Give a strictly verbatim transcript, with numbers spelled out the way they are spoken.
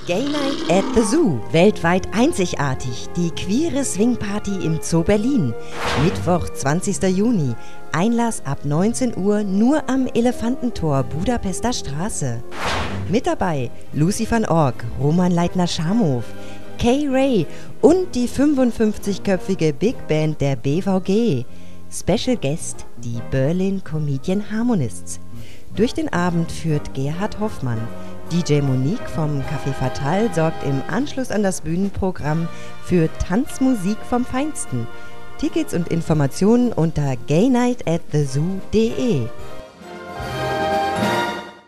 Gay Night at the Zoo, weltweit einzigartig, die queere Swing-Party im Zoo Berlin. Mittwoch, zwanzigster Juni, Einlass ab neunzehn Uhr nur am Elefantentor Budapester Straße. Mit dabei Lucy van Ork, Roman Leitner-Schamhof, Kay Ray und die fünfundfünfzigköpfige Big Band der B V G. Special Guest die Berlin Comedian Harmonists. Durch den Abend führt Gerhard Hoffmann. D J Monique vom Café Fatal sorgt im Anschluss an das Bühnenprogramm für Tanzmusik vom Feinsten. Tickets und Informationen unter gay night at the zoo punkt de.